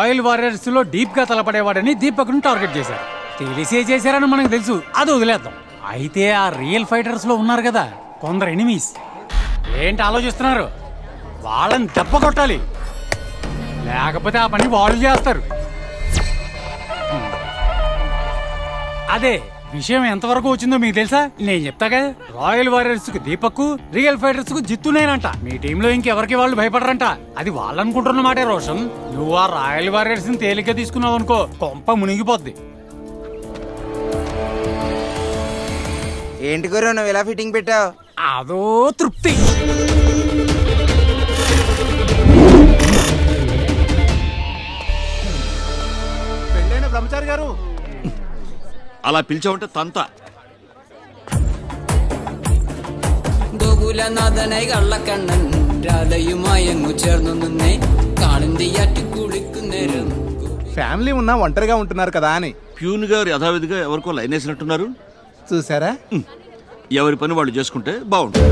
Royal warriors లో deep గా తలపడేవాడని దీపక్ ను టార్గెట్ చేశారు. తెలిసే చేశారని మనకు తెలుసు, అది వదిలేద్దాం. అయితే ఆ రియల్ ఫైటర్స్ లో ఉన్నారు కదా కొందరు ఎనిమీస్. ఏంటి ఆలోచిస్తున్నారు? వాళ్ళని దెబ్బ కొట్టాలి, లేకపోతే ఆ పని వాళ్ళు చేస్తారు. అదే విషయం ఎంతవరకు వచ్చిందో మీకు తెలుసా? నేను చెప్తాగా. రాయల్ వారియర్స్ కు దీపక్, రియల్ ఫైటర్స్ కు జిత్తునేనంట. మీ టీంలో ఇంకెవరికి వాళ్ళు భయపడరంట. అది వాళ్ళు అనుకుంటున్న మాటే రోషన్. నువ్వు ఆ రాయల్ వారియర్స్ ని తేలిగ్గా తీసుకున్నావు అనుకో, కొంప మునిగిపోద్ది. ఏంటి గురు నువ్వు ఇలా ఫిట్టింగ్ పెట్టావు? అదో తృప్తి. పెళ్ళైన బ్రహ్మచారి గారు అలా పిలిచావంటే తంత. ഗോകുലനാഥനായി കള്ളക്കണ്ണൻ രാധയുമായങ്ങു ചേർന്നു നിന്നേ കാളിന്തിയാറ്റി കുളിക്കുന്നേരം. ఫ్యామిలీ ఉన్నా ఒంటరిగా ఉంటున్నారు కదా అని ప్యూన్ గారు యథావిధిగా ఎవరికో లైన్ వేసినట్టున్నారు. చూసారా? ఎవరి పని వాళ్ళు చేసుకుంటే బాగుంటుంది.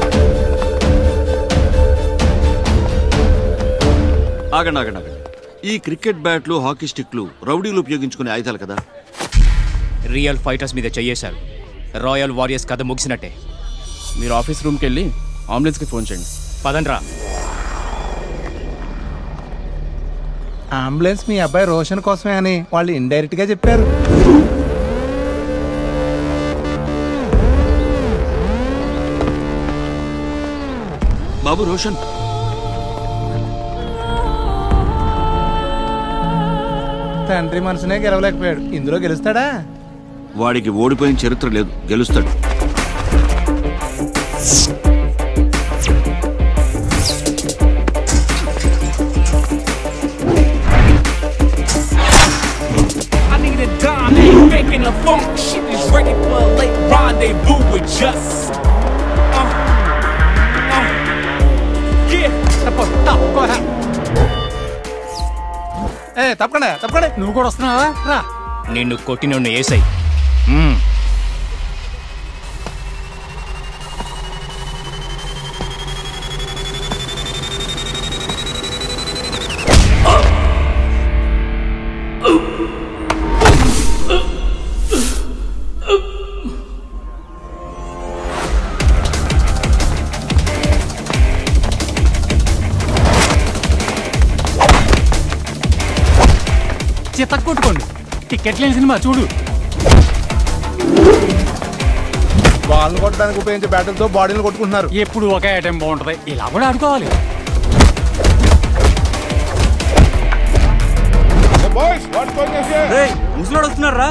ఆగండి ఆగండి ఆగండి. ఈ క్రికెట్ బ్యాట్లు, హాకీ స్టిక్లు రౌడీలు ఉపయోగించుకునే ఆయుధాలు కదా. రియల్ ఫైటర్స్ మీద చెయ్యేశారు. రాయల్ వారియర్స్ కథ ముగిసినట్టే. మీరు ఆఫీస్ రూమ్కి వెళ్ళి అంబులెన్స్కి ఫోన్ చేయండి. పదండ్రా. అంబులెన్స్ మీ అబ్బాయి రోషన్ కోసమే అని వాళ్ళు ఇండైరెక్ట్ గా చెప్పారు. బాబు రోషన్, తండ్రి మనసునే గెలవలేకపోయాడు, ఇందులో గెలుస్తాడా? వాడికి ఓడిపోయిన చరిత్ర లేదు, గెలుస్తాడు. తప్పకుండా తప్పకుండా. నువ్వు కూడా వస్తున్నావా? రా. నిన్ను కొట్టిన ఏసై. చిత్త కొట్టుకోండి. టికెట్ లేని సినిమా చూడు. బాల్ కొట్టడానికి ఉపయోగించే బ్యాటులతో బాడీలు కొట్టుకుంటున్నారు. ఎప్పుడు ఒకే ఐటెం బాగుంటది, ఇలా కూడా ఆడుకోవాలి. ముసలాడు వస్తున్నారా?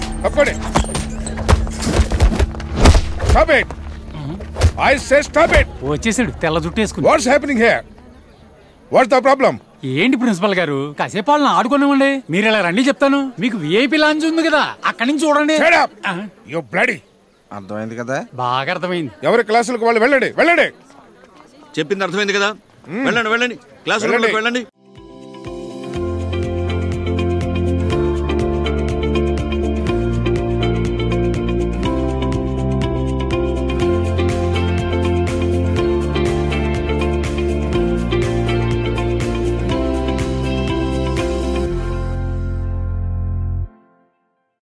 వచ్చేసాడు తెల్ల జుట్టు వేసుకుని. What's happening here? What's the problem? ఏంటి ప్రిన్సిపల్ గారు, కాసేపు వాళ్ళని ఆడుకోనివ్వండి. మీరు ఇలా రండి చెప్తాను. మీకు విఐపి లాంచ్ ఉంది కదా, అక్కడి నుంచి చూడండి. Shut up! You bloody! అర్థమైంది కదా? బాగా అర్థమైంది. ఎవరి క్లాసులకు వాళ్ళు వెళ్ళండి వెళ్ళండి. చెప్పింది అర్థమైంది కదా? వెళ్ళండి వెళ్ళండి, క్లాసులకు వెళ్ళండి.